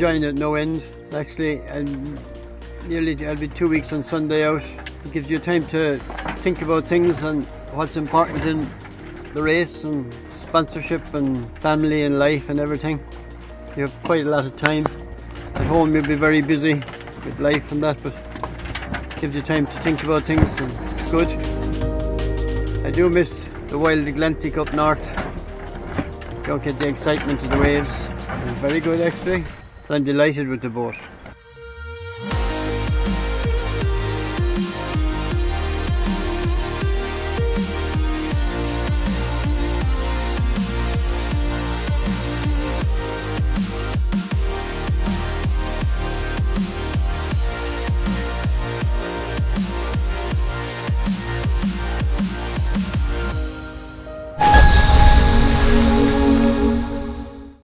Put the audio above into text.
enjoying it no end actually, and I'll be 2 weeks on Sunday out. It gives you time to think about things and what's important in the race and sponsorship and family and life and everything. You have quite a lot of time. At home you'll be very busy with life and that, but it gives you time to think about things and it's good. I do miss the wild Atlantic up north. Don't get the excitement of the waves. It's very good actually. I'm delighted with the boat.